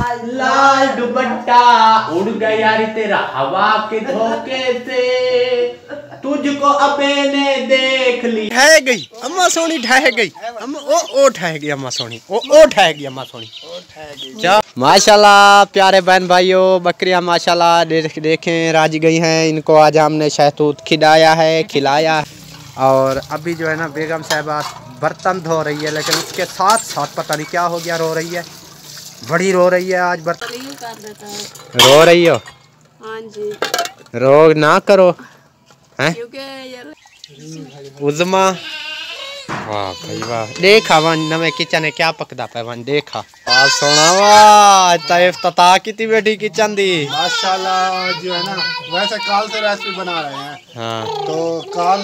लाल दुपट्टा उड़ गया रे तेरा हवा के धोखे से, तुझको अबे ने देख ली। ठह गई अम्मा सोनी, ठह गई अम्मा, ओ ठह गई अम्मा सोनी, ओ ठह गई अम्मा सोनी। क्या माशाल्लाह प्यारे बहन भाइयों, बकरियां माशाल्लाह देखें राजी गई हैं। इनको आज हमने शहतूत खिलाया और अभी जो है ना बेगम साहिबा बर्तन धो रही है, लेकिन उसके साथ साथ पता नहीं क्या हो गया, रो रही है, बड़ी रो रही है आज। बर्तन रो रही हो? हाँ जी। रो ना करो हैं उज़मा। वाह भाई वाह, देखा वन नवे किचन है क्या पकदा पे वन देखा। वाह सोना वाह, तता की बेटी किचन दी माशाल्लाह। जो है ना वैसे काल से रेसिपी बना रहे हैं। हाँ तो काल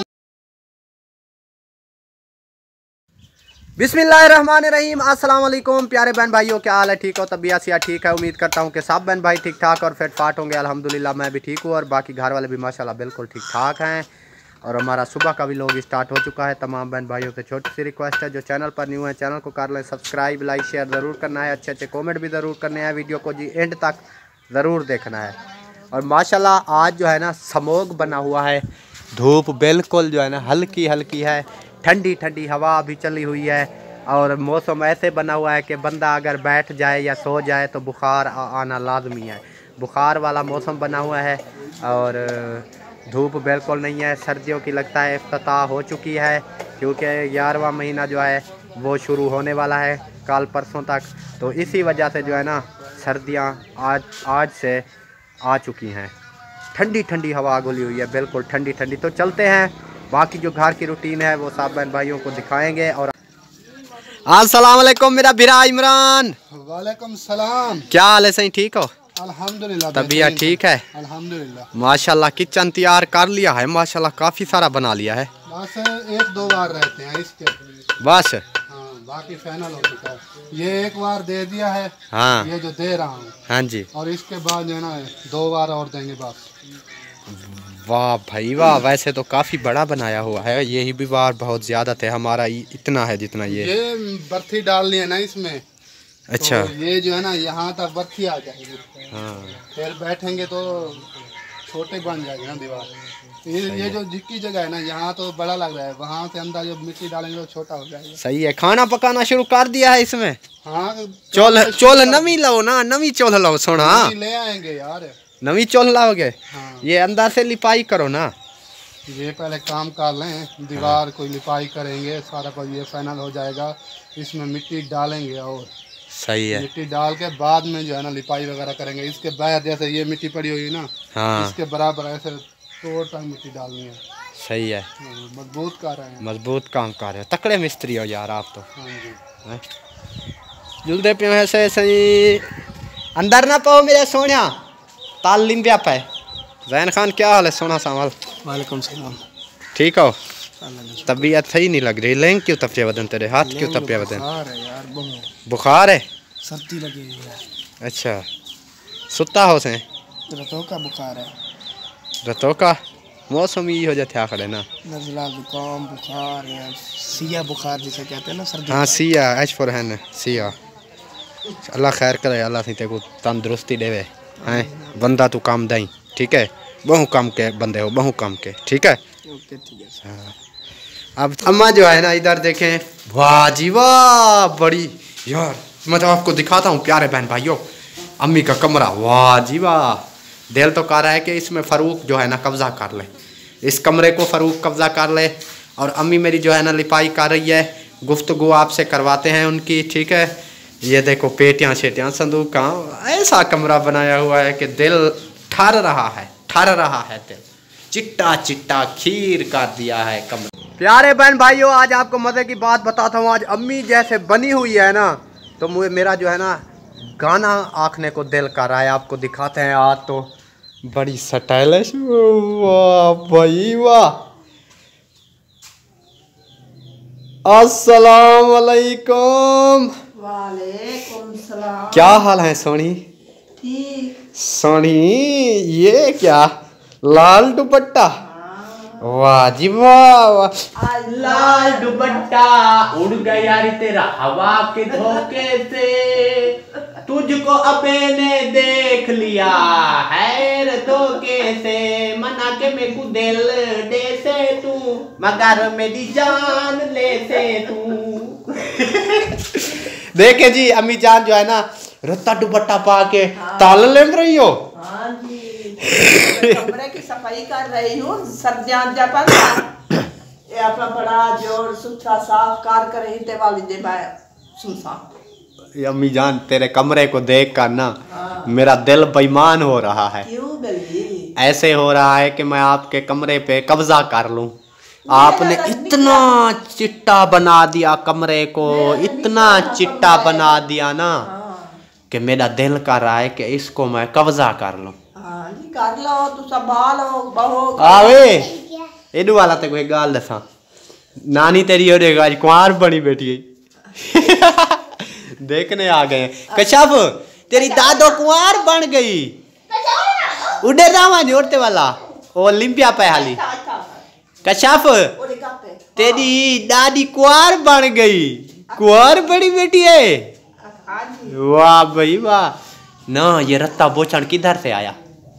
बिस्मिल्लाहिर्रहमानिर्रहीम। अस्सलाम वालेकुम प्यारे बहन भाइयों, क्या हाल है? ठीक हो? तबीयत सिया ठीक है? उम्मीद करता हूँ कि सब बहन भाई ठीक ठाक और फिट फाट होंगे। अल्हम्दुलिल्लाह मैं भी ठीक हूँ और बाकी घर वाले भी माशाल्लाह बिल्कुल ठीक ठाक हैं। और हमारा सुबह का भी लोग स्टार्ट हो चुका है। तमाम बहन भाइयों से छोटी सी रिक्वेस्ट है, जो चैनल पर न्यू है चैनल को कर लें सब्सक्राइब, लाइक शेयर ज़रूर करना है, अच्छे अच्छे कॉमेंट भी ज़रूर करने हैं, वीडियो को जी एंड तक ज़रूर देखना है। और माशाल्लाह आज जो है ना स्मोक बना हुआ है, धूप बिल्कुल जो है ना हल्की हल्की है, ठंडी ठंडी हवा भी चली हुई है और मौसम ऐसे बना हुआ है कि बंदा अगर बैठ जाए या सो जाए तो बुखार आना लाजमी है। बुखार वाला मौसम बना हुआ है और धूप बिल्कुल नहीं है। सर्दियों की लगता है इफ्तिताह हो चुकी है, क्योंकि 11वां महीना जो है वो शुरू होने वाला है कल परसों तक। तो इसी वजह से जो है ना सर्दियाँ आज से आ चुकी हैं। ठंडी ठंडी हवा घुली हुई है, बिल्कुल ठंडी ठंडी। तो चलते हैं, बाकी जो घर की रूटीन है वो सब बहन भाइयों को दिखाएंगे। और अस्सलाम वालेकुम मेरा बिरा इमरान। वालेकुम सलाम। क्या हाल है? सही ठीक हो? अल्हम्दुलिल्लाह। तबीयत ठीक है? अल्हम्दुलिल्लाह। माशाल्लाह किचन तैयार कर लिया है माशाल्लाह, काफ़ी सारा बना लिया है। बस एक दो बार रहते हैं इसके बस। हाँ, बाकी फाइनल हो चुका है। ये एक बार दे दिया है। हाँ ये जो दे रहा हूँ। हाँ जी। और इसके बाद जो है ना 2 बार और देंगे बस। वाह भाई वाह, वैसे तो काफ़ी बड़ा बनाया हुआ है। यही भी बार बहुत ज़्यादा थे, हमारा इतना है जितना ये बर्फी डालनी है ना इसमें। अच्छा। तो ये जो है ना यहाँ तक बर्फी आ जाएगी। हाँ फिर बैठेंगे तो छोटे बन जाएगी ना दीवार। ये जो जिक्की जगह है ना यहाँ तो बड़ा लग रहा है, वहाँ से अंदर जो मिट्टी डालेंगे तो छोटा हो जाएगा। सही है। खाना पकाना शुरू कर दिया है इसमें? हाँ। चोल नवी लाओ ना, नवी चोल लाओ सोना। ले आएंगे यार, नवी चोल लाओगे? हाँ। ये अंदर से लिपाई करो ना। ये पहले काम कर लें, दीवार को लिपाई करेंगे सारा, पर ये फाइनल हो जाएगा। इसमें मिट्टी डालेंगे और सही है। मिट्टी डाल के बाद में जो है ना लिपाई वगैरह करेंगे। इसके बाद जैसे ये मिट्टी पड़ी हुई है ना, हाँ इसके बराबर ऐसे तोड़ तक मिट्टी डालनी है। सही है। मजबूत कर रहे हैं। मजबूत काम कर रहे हो, तकड़े मिस्त्री हो यार आप तो। हाँ जी। जुलदे पे ऐसे सही अंदर ना पाओ मेरे सोनिया, ताल लिंबिया पे। जैन खान क्या हाल है सोना सामल? वालेकुम सलाम। ठीक हो? तबीयत सही नहीं लग रही। लेंग क्यों तपिया बदन तेरे? हाथ क्यों तपिया बदन? बुखार है? सर्दी लगी हुई है। अच्छा, सुता हो से? रतों का बुखार है। रतों का मौसम ही हो जाते आखिर है ना, नज़ला जुकाम बुखार या सिया बुखार जिसे कहते हैं ना सर्दी। हाँ सिया एच फॉर है सिया। अल्लाह खैर करे, अल्लाह से तेको तंदुरुस्ती देवे हैं। बंदा तू काम दई, ठीक है? बहु काम के बंदे हो, बहु काम के, ठीक है? हाँ। अब अम्मा जो है ना इधर देखें, वाह जी वाह, बड़ी यार मैं तो आपको दिखाता हूँ प्यारे बहन भाइयों अम्मी का कमरा। वाह जी वाह, दिल तो कह रहा है कि इसमें फ़ारूक जो है ना कब्ज़ा कर ले, इस कमरे को फ़ारूक कब्ज़ा कर ले। और अम्मी मेरी जो है ना लिपाई कर रही है, गुफ्तगू आपसे करवाते हैं उनकी, ठीक है? ये देखो पेटियाँ शेटियाँ संदूक का ऐसा कमरा बनाया हुआ है कि दिल ठर रहा है दिल। चिट्टा चिट्टा खीर कर दिया है कमरा। प्यारे बहन भाइयों आज आपको मज़े की बात बताता हूँ। आज अम्मी जैसे बनी हुई है ना, तो मुझे मेरा जो है ना गाना आँखने को दिल कर रहा है। आपको दिखाते हैं आज तो बड़ी स्टाइलिश। वाह भाई वाह। अस्सलाम वालेकुम। वालेकुम सलाम। क्या हाल है सोनी? ठीक। सोनी ये क्या लाल दुपट्टा? वाह जी वाह। लाल दुपट्टा उड़ गया रे तेरा हवा के धोखे से, तुझको अबे ने देख लिया हैर धोखे से, मना के मेरे को दिल दे से तू, मगर मेरी जान ले से तू। देखे जी अम्मी जान जो है ना रत्ता दुपट्टा पा के ताल ले रही हो। हाँ जी, कमरे की सफाई कर रही हूँ। सर्दियाँ जब ये अपना बड़ा जोर सुथरा साफ कर रही थे वाली दे मैं सुनसा। अम्मी जान तेरे कमरे को देख कर ना मेरा दिल बेईमान हो रहा है। क्यों बेली? ऐसे हो रहा है कि मैं आपके कमरे पे कब्जा कर लूं। आपने इतना चिट्टा बना दिया कमरे को, इतना चिट्टा बना दिया ना कि मेरा दिल कर रहा है कि इसको मैं कब्जा कर लूं। हाँ जी कर लो, तू संभालो बहो। आवे एडू वाला ते कोई गाल दसा, नानी तेरी ओरे आज कुंवार बनी बैठी है। देखने आ गए कश्यप, तेरी दादो कुंवार बन गई। उड़े रामा जोड़ते वाला ओ ओलंपिया पे हाली। कश्यप तेरी दादी कुंवार बन गई, कुंवार बड़ी बेटी है। वाह भाई वाह। ना ये रत्ता बोचन किधर से आया?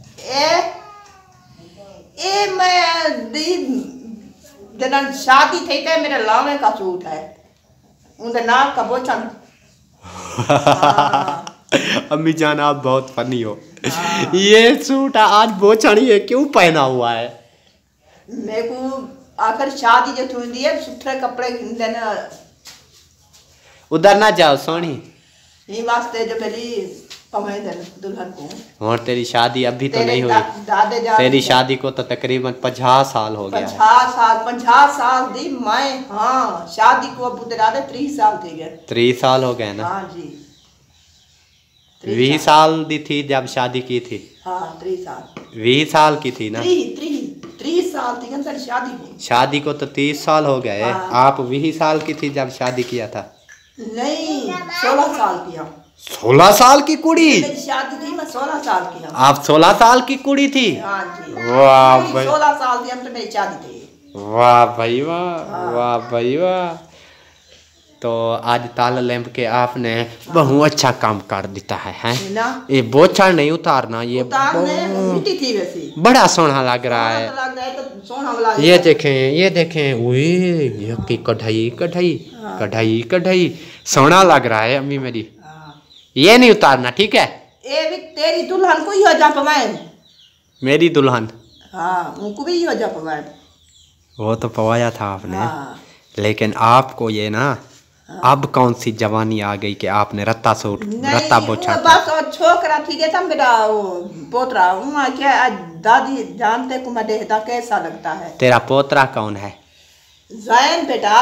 ए मैं दिन शादी थी थे मेरे लावे का सूट है, उनके नाक का बोचन। अम्मी जान आप बहुत फनी हो। ये सूट आज बोचनी है क्यों पहना हुआ है? मेरे को आकर शादी जो थी है सुथरे कपड़े देना। उधर ना जाओ सोनी, ये वास्ते जो पहली पवे देन दुल्हन को। और तेरी शादी अभी तो नहीं हुई। दादे जा तेरी शादी को तो तकरीबन 50 साल हो गया है। 50 साल दी मैं। हाँ शादी को अब तेरे दादे 30 साल थे गए। 30 साल हो गए ना? हाँ जी 20 साल दी थी जब शादी की थी। हाँ 30 साल 20 साल की थी ना? 30 साल थी ना शादी को। शादी को तो 30 साल हो गए। हाँ। आप 20 साल की थी जब शादी किया था? नहीं 16 साल किया। 16 साल की कुड़ी? मेरी शादी थी मैं 16 साल की। आप 16 साल की कुड़ी थी? हाँ जी वाह भाई, 16 साल की हम तो मेरी शादी थी। वाह भाई वाह, वाह भाई वाह। तो आज ताला लैंप के आपने बहुत अच्छा काम कर देता है ना? ये बोछा नहीं उतारना, ये मिट्टी थी वैसी। बड़ा सोना लग रहा है। लग रहा है तो सोना वाला। ये देखें उई, ये की कढ़ाई कढ़ाई कढ़ाई कढ़ाई सोना लग रहा है अम्मी मेरी। ये नहीं उतारना ठीक है? ये भी तेरी दुल्हन को ही हो जा पवाए। मेरी दुल्हन? हाँ उनको भी हो जा पवाए। वो तो पवाया था आपने। हाँ। लेकिन आपको ये ना अब कौन सी जवानी आ गई कि आपने रत्ता सूट रत्ता बोछा? बस और छोकरा थी था मेरा वो पोतरा। क्या आज दादी जानते को मैं देखता कैसा लगता है। तेरा पोतरा कौन है? जैन बेटा।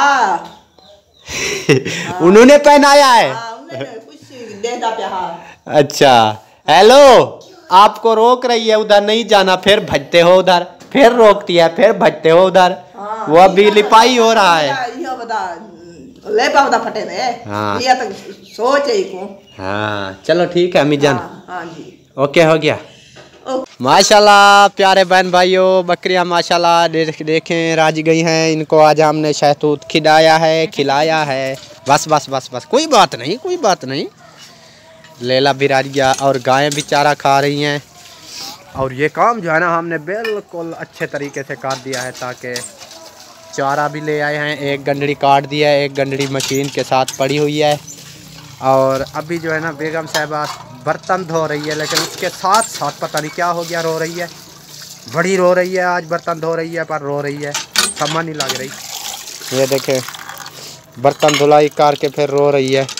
उन्होंने पहनाया है? कुछ देखता प्यार। अच्छा हेलो, आपको रोक रही है उधर नहीं जाना, फिर भजते हो उधर, फिर रोकती है, फिर भजते हो उधर। वो अभी लिपाई हो रहा है। ये बता ले पावदा फटे रे। हाँ। ये तो सोच है को। हाँ चलो ठीक है अम्मी जान। हाँ जी ओके हो गया। माशाल्लाह प्यारे बहन भाइयों, बकरियां माशाल्लाह देखें राज गई हैं। इनको आज हमने शहतूत खिलाया है। बस बस बस बस कोई बात नहीं, कोई बात नहीं। लैला बिरारिया और गायें भी चारा खा रही हैं। और ये काम जो है ना हमने बिल्कुल अच्छे तरीके से कर दिया है, ताकि चारा भी ले आए हैं। एक गंडड़ी काट दिया है, एक गंडड़ी मशीन के साथ पड़ी हुई है। और अभी जो है ना बेगम साहिबा बर्तन धो रही है, लेकिन उसके साथ साथ पता नहीं क्या हो गया, रो रही है, बड़ी रो रही है। आज बर्तन धो रही है पर रो रही है, समझ नहीं लग रही। ये देखें बर्तन धुलाई करके फिर रो रही है।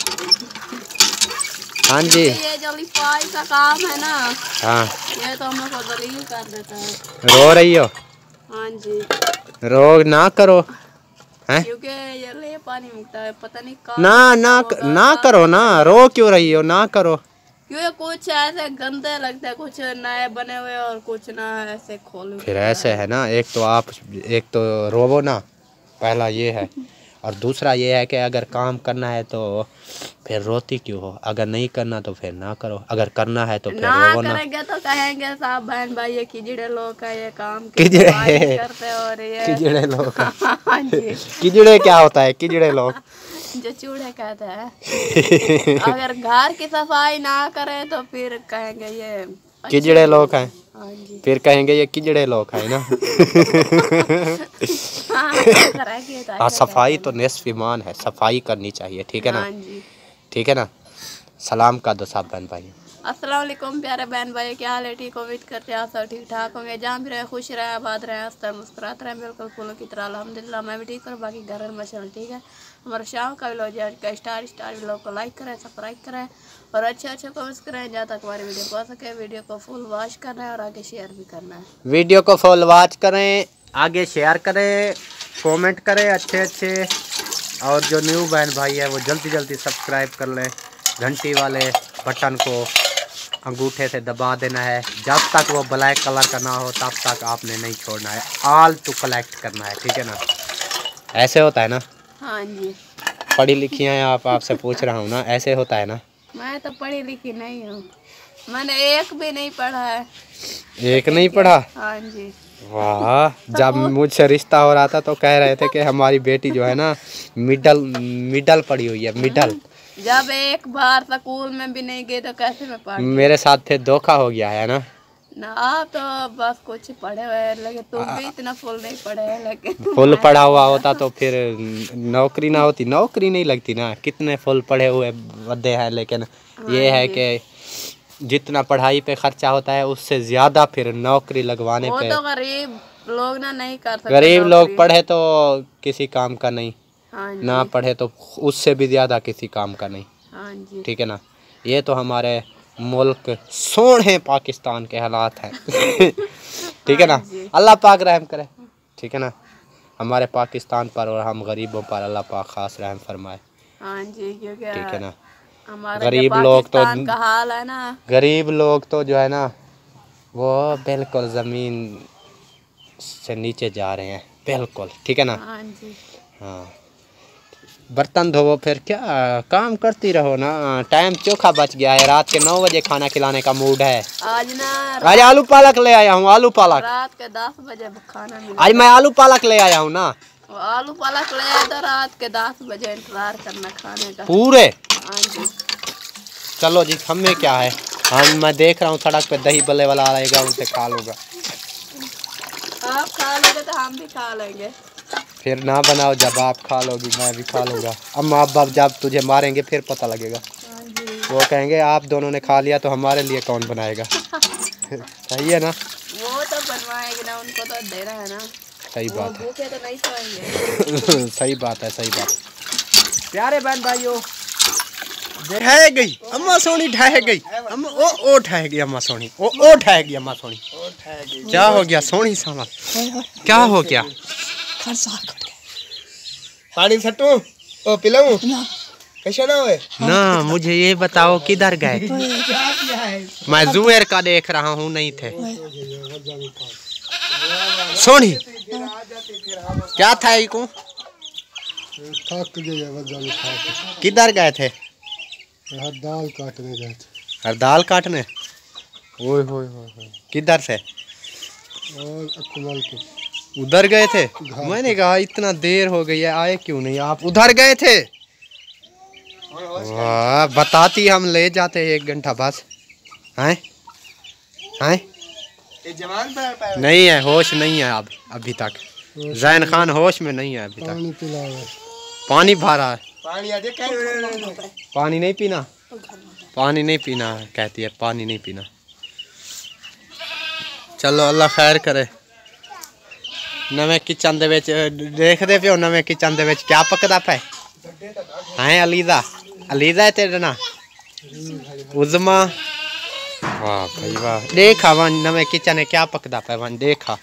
हाँ जी ये जो लिपाई का काम है ना, हाँ ये तो हम लोग को दलील कर देता है। रो रही हो? हाँ जी रो ना करो हैं, क्योंकि ये ले पानी मुकता है, पता नहीं कहाँ ना करो ना, रो क्यों रही हो? ना करो क्योंकि कुछ ऐसे गंदे लगते हैं, कुछ नए बने हुए और कुछ ना ऐसे खोल। फिर ऐसे है ना, एक तो रोवो ना, पहला ये है। और दूसरा ये है कि अगर काम करना है तो फिर रोती क्यों हो? अगर नहीं करना तो फिर ना करो, अगर करना है तो फिर रोवो ना। करेंगे तो कहेंगे साहब बहन भाई ये किजड़े लोग का ये काम किजड़े करते और ये किजड़े लोग हाँ जी किजड़े क्या होता है? किजड़े लोग जो चूड़े कहते हैं। अगर घर की सफाई ना करें तो फिर कहेंगे ये किजड़े लोग हैं। हाँ जी। फिर कहेंगे ये किजड़े लोग हैं ना। हाँ, सफाई तो निस्फ ईमान है, सफाई करनी चाहिए, ठीक है ना। हाँ जी। ठीक है ना। सलाम का दो सब बहन भाई। अस्सलाम वालेकुम प्यारे बहन भाई, क्या हाल है? ठीक उम्मीद करते हैं आप सब ठीक ठाक होंगे। जहाँ भी रहे खुश रहे, आबाद रहे, हंसते मुस्कुराते रहे, बिल्कुल फूलों की तरह। अल्हम्दुलिल्लाह मैं भी ठीक हूँ, बाकी घर में मशल ठीक है। हमारा शाम का व्लॉग आज का स्टार व्लॉग को लाइक करें, सब्सक्राइब करें और अच्छे कमेंट्स करें जहाँ तक हमारी वीडियो पहुँच सके। वीडियो को फुल वॉच करना है और आगे शेयर भी करना है। वीडियो को फुल वॉच करें, आगे शेयर करें, कमेंट करें अच्छे। और जो न्यू बहन भाई है वो जल्दी सब्सक्राइब कर लें। घंटी वाले बटन को अंगूठे से दबा देना है। जब तक वो ब्लैक कलर का ना हो तब तक आपने नहीं छोड़ना है। ऑल टू कलेक्ट करना है, ठीक है ना। ऐसे होता है ना। हाँ जी। पढ़ी लिखी हैं आप, आपसे पूछ रहा हूँ ना, ऐसे होता है ना। मैं तो पढ़ी लिखी नहीं हूँ, मैंने एक भी नहीं पढ़ा है। एक नहीं पढ़ा? हाँ जी। वाह। जब मुझसे रिश्ता हो रहा था तो कह रहे थे कि हमारी बेटी जो है ना मिडल पढ़ी हुई है, मिडल। जब एक बार स्कूल में भी नहीं गए तो कैसे मैं पढ़। मेरे साथ फिर धोखा हो गया है ना। आप तो बस कुछ पढ़े हुए हैं, लेकिन तुम भी इतना फुल नहीं पढ़े हैं। लेकिन फुल पढ़ा हुआ होता तो फिर नौकरी ना होती, नौकरी नहीं लगती ना। कितने फुल पढ़े हुए बंदे हैं, लेकिन ये है कि जितना पढ़ाई पे खर्चा होता है उससे ज़्यादा फिर नौकरी लगवाने पे। तो गरीब लोग ना नहीं कर सकते। गरीब लोग पढ़े तो किसी काम का नहीं, हाँ जी। ना पढ़े तो उससे भी ज़्यादा किसी काम का नहीं। हाँ जी। ठीक है ना। ये तो हमारे मुल्क सोने पाकिस्तान के हालात हैं। ठीक है ना। अल्लाह पाक रहम करे, ठीक है ना, हमारे पाकिस्तान पर और हम गरीबों पर अल्लाह पाक खास रहम फरमाए। हाँ जी, क्योंकि ठीक है ना। हमारा गरीब लोग तो का हाल है ना, गरीब लोग तो जो है ना वो बिल्कुल ज़मीन से नीचे जा रहे हैं, बिल्कुल। ठीक है ना। हाँ जी। हाँ, बर्तन धोवो, फिर क्या काम करती रहो ना। टाइम चोखा बच गया है, रात के 9 बजे खाना खिलाने का मूड है। आज आलू पालक ले आया हूँ, आलू पालक। रात के 10 बजे खाना मिला। आज मैं आलू पालक ले आया हूँ ना। आलू पालक ले आया तो रात के 10 बजे इंतजार करना खाने का पूरे। हाँ जी। चलो जी, हमें क्या है, मैं देख रहा हूँ सड़क पे दही बल्ले वाला आएगा, उनसे खा लूँगा। आप खा लोगे तो हम भी खा लेंगे। फिर ना बनाओ, जब आप खा लोगी मैं भी खा लूँगा। अम्मा अब जब तुझे मारेंगे फिर पता लगेगा। हाँ जी। वो कहेंगे आप दोनों ने खा लिया तो हमारे लिए कौन बनाएगा। सही है ना। वो तो बनवाएंगे ना, उनको तो देना है ना। सही बात है। भूखे तो नहीं सोएंगे। सही बात है, सही बात। प्यारे बहन भाइयों, ढह गई अम्मा सोनी, ढह गई अम्मा। ओ ढह गई अम्मा सोनी, ओ ढह गई अम्मा सोनी। क्या हो गया सोनी सामा, क्या हो गया? पानी सटू ओ पिलाऊं कैसे ना हुए ना, मुझे ये बताओ किधर गए? मैं जुएर का देख रहा हूँ, नहीं थे। सोनी क्या था को? किधर गए थे? दाल काटने गए थे। दाल काटने? ओए होए होए, किधर से? और अकमल के उधर गए थे। मैंने कहा इतना देर हो गई है, आए क्यों नहीं? आप उधर गए थे? वाह, बताती हम ले जाते 1 घंटा बस। हैं हैं नहीं है, होश नहीं है अब अभी तक। जैन खान होश में नहीं है अभी तक। पानी भा रहा है। पानी नहीं पीना, पानी नहीं पीना कहती है, पानी नहीं पीना। चलो अल्लाह खैर करे। नवे किचन दे विच देखदे पियो, नवे किचन दे विच क्या पकदा पे हैं? अलीजा, अलीजा है तेरा ना? उज़मा। वाह भाई वाह, देखा वन नवे किचन है क्या पकदा पे, वन देखा।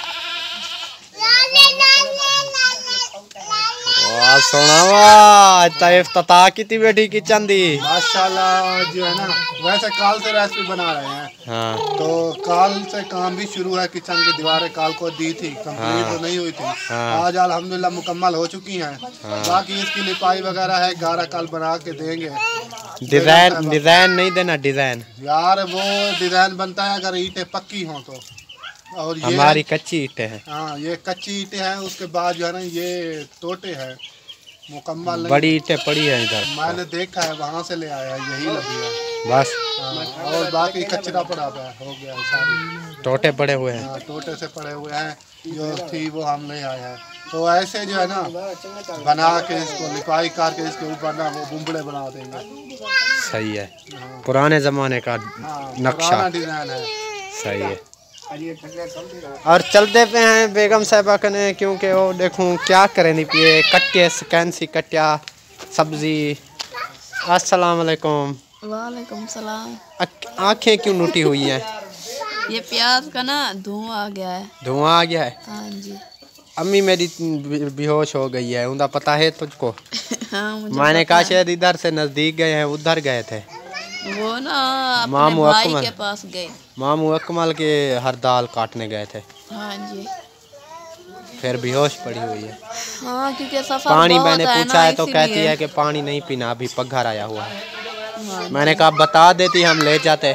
वाह सोना, वाह इफ्तिताह की थी बेटी किचन दी माशाल्लाह। जो है ना, वैसे काल से रेसिपी बना रहे हैं। हाँ। तो काल से काम भी शुरू है। किचन की दीवारें काल को दी थी, कंप्लीट तो नहीं हुई थी। आज अल्हम्दुलिल्लाह मुकम्मल हो चुकी हैं। बाकी इसकी लिपाई वगैरह है, 11 काल बना के देंगे। डिजाइन नहीं देना, डिजाइन यार वो डिजाइन बनता है अगर ईंटें पक्की हों तो। और ये हमारी कच्ची ईंटें हैं। हाँ, ये कच्ची ईंटें हैं। उसके बाद जो है ना ये टोटे हैं, मुकम्मल नहीं। बड़ी ईंटें पड़ी है इधर, मैंने देखा है, वहाँ से ले आया, यही लगी है बस। हाँ, और बाकी कचरा पड़ा है, हो गया है सारी, टोटे पड़े हुए हैं। हाँ, टोटे से पड़े हुए हैं, जो थी वो हम ले आए हैं। तो ऐसे जो है ना बना के इसको लिपाई करके इसके ऊपर ना वो बुम्बड़े बना देंगे। सही है, पुराने ज़माने का हाँ, नक्शा, पुराना डिज़ाइन है। सही है। और चलते पे हैं बेगम साहिबा कने, क्योंकि वो देखूं क्या करें नहीं पिए कट्टे कैंसी कट्या सब्जी। अस्सलाम वालेकुम। वालेकुम सलाम। आँखें क्यों नूटी हुई हैं? ये प्याज का ना धुआं आ गया है। धुआं आ गया है? हाँ जी। अम्मी मेरी बेहोश हो गई है, उनका पता है तुझको? हाँ मुझे मैंने पता कहा है। शायद इधर से नज़दीक गए हैं, उधर गए थे। वो ना अपने मामू भाई अकमल। के पास गए। मामू अकमल के हरदाल काटने गए थे, हाँ जी। फिर बेहोश पड़ी हुई है। हाँ क्योंकि सफर पानी बहुत मैंने है पूछा ना, है तो कहती इसीलिए। है कि पानी नहीं पीना, अभी पगघर आया हुआ है। हाँ मैंने कहा बता देती हम ले जाते।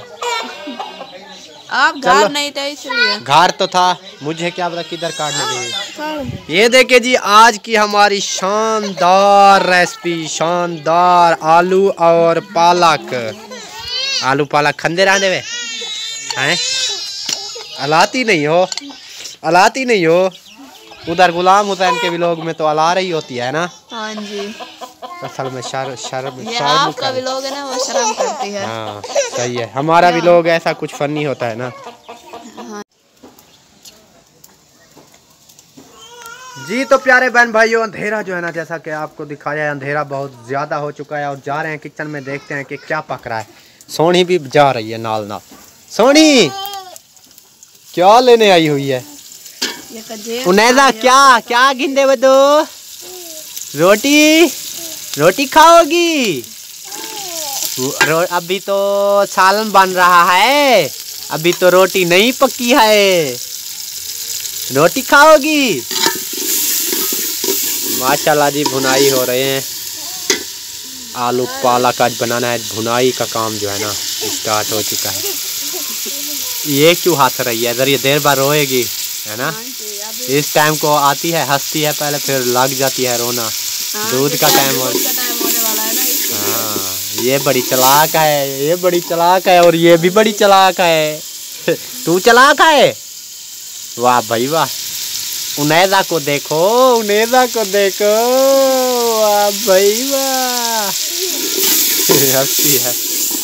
आप घर नहीं थे इसलिए। घर तो था, मुझे क्या पता किधर काटने गई। ये देखिए जी, आज की हमारी शानदार रेसिपी, शानदार आलू और पालक। आलू पालक खंदे रहने वे हैं, अलाती नहीं हो, अलाती नहीं हो। उधर गुलाम हुसैन के व्लॉग में तो अला रही होती है ना। हाँ जी। असल में शर्म ये आपका भी लोग है ना, वो शर्म करती है। हाँ सही है, हमारा भी लोग ऐसा कुछ फनी होता है ना। जी तो प्यारे बहन भाइयों, अंधेरा जो है ना, जैसा कि आपको दिखाया है, अंधेरा बहुत ज़्यादा हो चुका है और जा रहे हैं किचन में, देखते हैं कि क्या पक रहा है। सोनी भी जा रही है नाल नाल। सोनी क्या लेने आई हुई है? ये कजेब उनैजा क्या क्या गिंदे वो दो? रोटी रोटी खाओगी? अभी तो सालन बन रहा है, अभी तो रोटी नहीं पकी है, रोटी खाओगी? माशाल्लाह जी, भुनाई हो रहे हैं। आलू पालक आज बनाना है, भुनाई का काम जो है ना स्टार्ट हो चुका है। ये क्यों हंस रही है? इधर ये देर बार रोएगी है ना, इस टाइम को आती है, हंसती है पहले, फिर लग जाती है रोना। दूध का टाइम हो, होने वाला है ना, इसलिए। हाँ ये बड़ी चालाक है, ये बड़ी चालाक है, और ये भी बड़ी चालाक है। तू चालाक है? वाह भाई वाह। उनैजा को देखो, उनैजा को देखो, वाह भाई वाह। हंसती है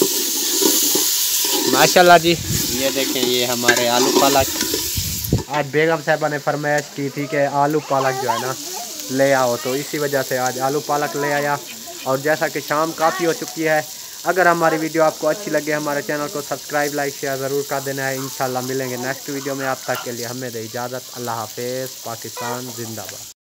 माशाल्लाह जी। ये देखें, ये हमारे आलू पालक। आज बेगम साहबा ने फरमाइश की थी कि आलू पालक जो है ना ले आओ, तो इसी वजह से आज आलू पालक ले आया। और जैसा कि शाम काफ़ी हो चुकी है, अगर हमारी वीडियो आपको अच्छी लगे, हमारे चैनल को सब्सक्राइब लाइक शेयर ज़रूर कर देना है। इंशाल्लाह मिलेंगे नेक्स्ट वीडियो में, आप तक के लिए हमें दे इजाज़त। अल्लाह हाफिज़। पाकिस्तान जिंदाबाद।